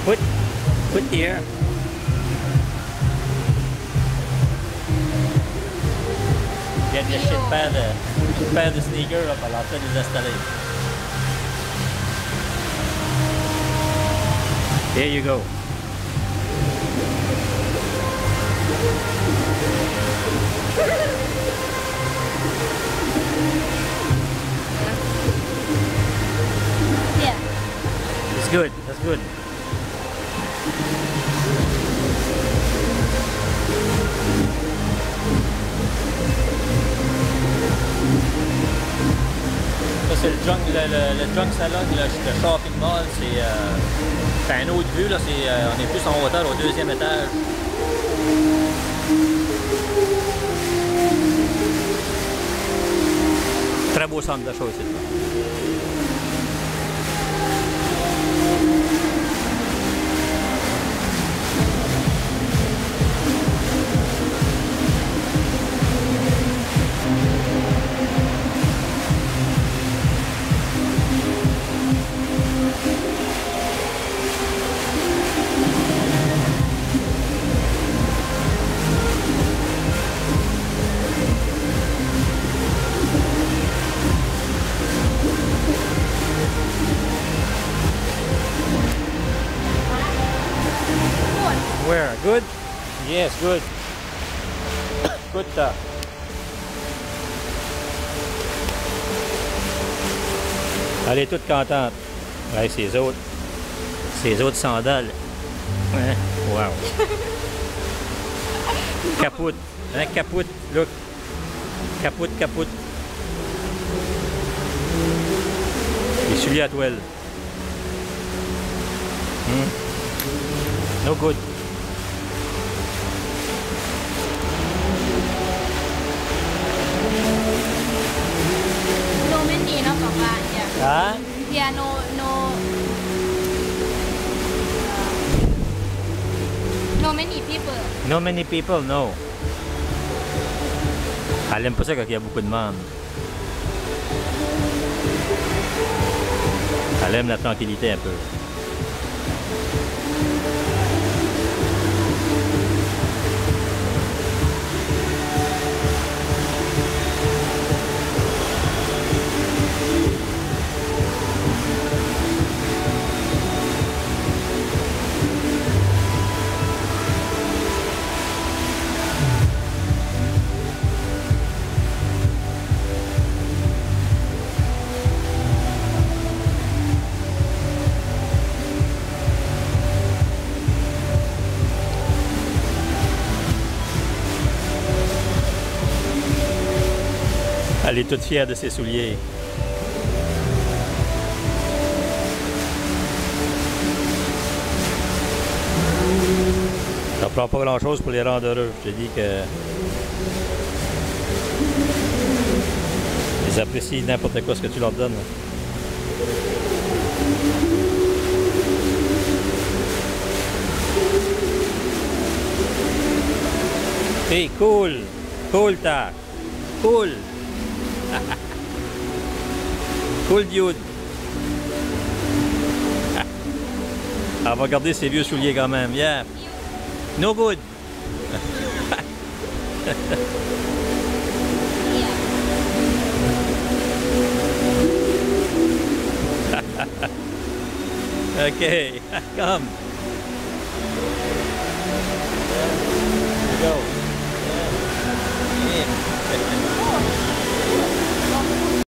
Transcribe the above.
Put here. Il y a une paire de sneakers là, par l'entrée des installés. There you go. Yeah. It's good. That's good. Ça c'est le junk salon, le shopping mall, c'est une autre vue là, on est plus en hauteur au deuxième étage. Très beau centre d'achat aussi. Where? Good? Yes, good. Good stuff. Elle est toute contente. Ouais, ces autres sandales. Hein? Wow. Capoute. Hein, capoute. Look. Capoute. Les souliers à toile. No good. No many, no papa. Yeah. Huh? Yeah, no many people. No many people, no. Elle aime pas ça quand il y a beaucoup de monde. Elle aime la tranquillité un peu. Elle est toute fière de ses souliers. Ça prend pas grand chose pour les rendre heureux. Je te dis que ils apprécient n'importe quoi ce que tu leur donnes. Hey, cool! Cool, ta! Cool! Cool dude! Elle va garder ses vieux souliers quand même. Yeah! No good! Okay, come!